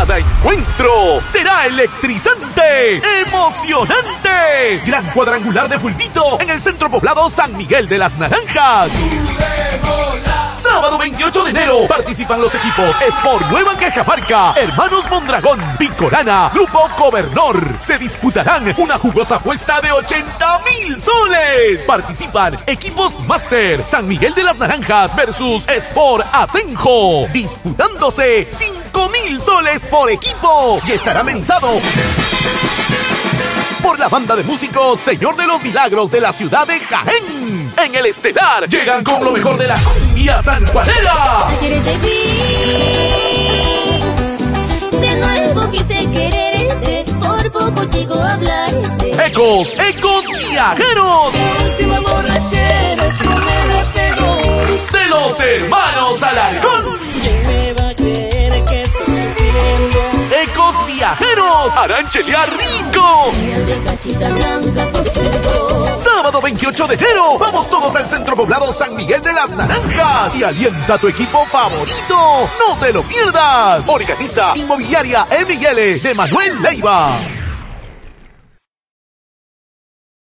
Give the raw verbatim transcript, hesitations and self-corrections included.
Cada encuentro será electrizante, emocionante. Gran cuadrangular de fulbito en el centro poblado San Miguel de las Naranjas. Sábado veintiocho de enero participan los equipos Sport Nueva Cajamarca, Hermanos Mondragón, Picorana, Grupo Covernor. Se disputarán una jugosa apuesta de ochenta mil soles. Participan equipos Master, San Miguel de las Naranjas versus Sport Asenjo, disputándose cinco mil soles por equipo y estará amenizado por la banda de músicos Señor de los Milagros de la ciudad de Jaén. En el estelar llegan con lo mejor de la cumbia sanjuanera. Ayer te vi, de nuevo quise quererte, por poco llego a hablarte. Ecos, ecos viajeros. La última borrachera que me la pegó. De los hermanos Alarcón. ¿Quién me va a creer que estoy sufriendo? Ecos viajeros harán chelear rico. De cachita blanca por ciento. Sábado veintiocho de enero, vamos todos al centro poblado San Miguel de las Naranjas y alienta a tu equipo favorito. No te lo pierdas. Organiza Inmobiliaria M y L de Manuel Leiva.